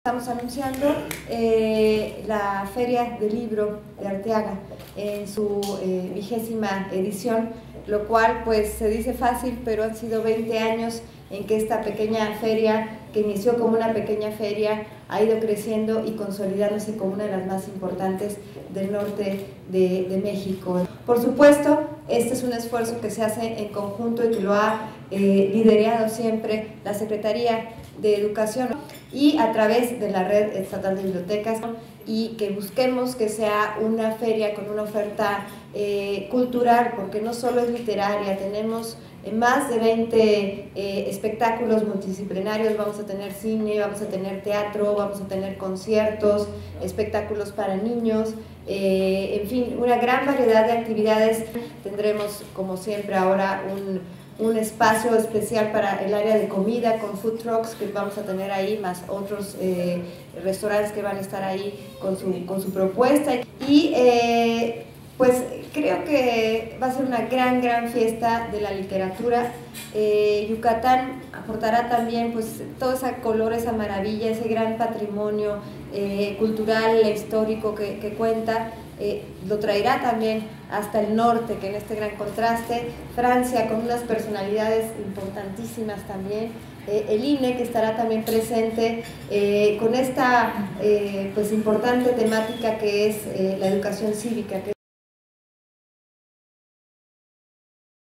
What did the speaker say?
Estamos anunciando la Feria del Libro de Arteaga en su 20ª edición, lo cual pues se dice fácil, pero han sido 20 años en que esta pequeña feria, que inició como una pequeña feria, ha ido creciendo y consolidándose como una de las más importantes del norte de México. Por supuesto, este es un esfuerzo que se hace en conjunto y que lo ha liderado siempre la Secretaría de Educación y a través de la Red Estatal de Bibliotecas, y que busquemos que sea una feria con una oferta cultural, porque no solo es literaria, tenemos más de 20 espectáculos multidisciplinarios, vamos a tener cine, vamos a tener teatro, vamos a tener conciertos, espectáculos para niños, en fin, una gran variedad de actividades. Tendremos, como siempre, ahora un espacio especial para el área de comida con food trucks que vamos a tener ahí, más otros restaurantes que van a estar ahí con su propuesta. Y pues creo que va a ser una gran fiesta de la literatura. Yucatán aportará también pues todo ese color, esa maravilla, ese gran patrimonio cultural, histórico que cuenta. Lo traerá también hasta el norte, que en este gran contraste, Francia con unas personalidades importantísimas también, el INE, que estará también presente con esta pues importante temática que es la educación cívica.